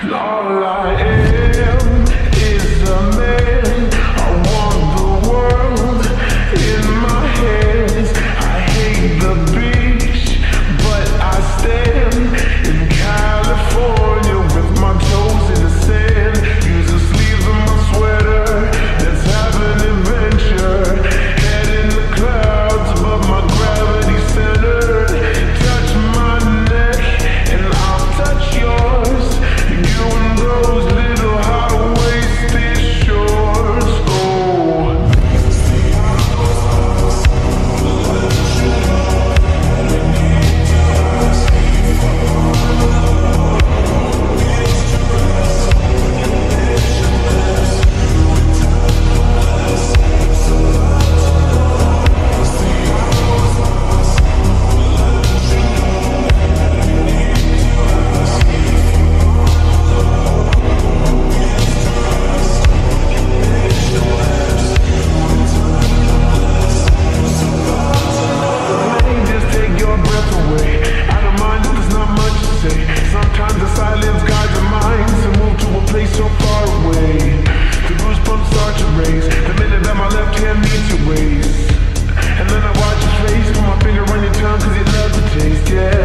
All I am is a man. I want the world in my hands. I hate the beach, but I stand in California with my toes in the sand. Use the sleeves of my sweater. Let's have an adventure. Head in the clouds, but my gravity centered. Touch my neck and I'll touch yours. You and those little high-waisted shorts. Oh. Sometimes the silence guides our minds to move to a place so far away. The goosebumps start to raise the minute that my left hand meets your waist. And then I watch your face, put my finger on your tongue cause you love the taste, yeah.